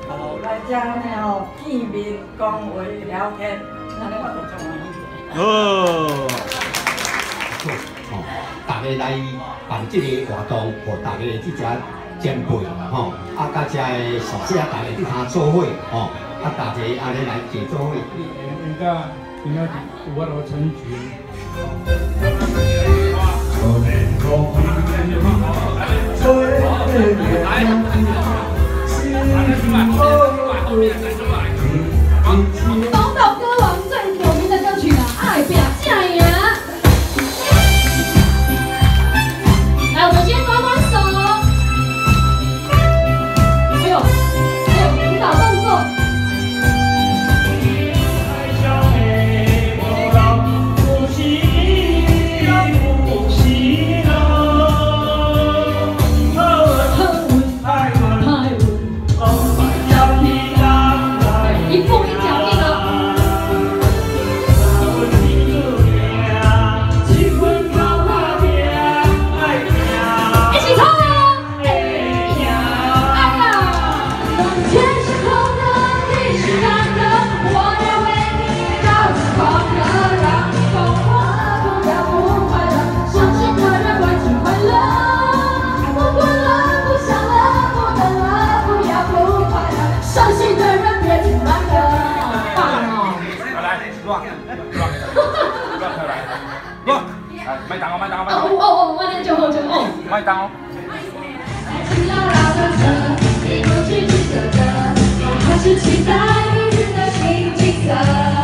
来遮安尼吼，见面讲话聊天，安尼我就足欢喜。 哦。 哦，大家来办这个活动，和大家这只前辈吼，啊，甲遮的师姐大家伫下做伙吼，啊，大家安尼来齐做伙。 应该有法度成全。 宝岛歌王最有名的歌曲啊，《爱拼才赢》。来，我们先抓抓手。还有舞蹈动作。 麦当哦，麦当哦， 哦，慢点就好就好。 麦当哦。 还是期待明日的新景色。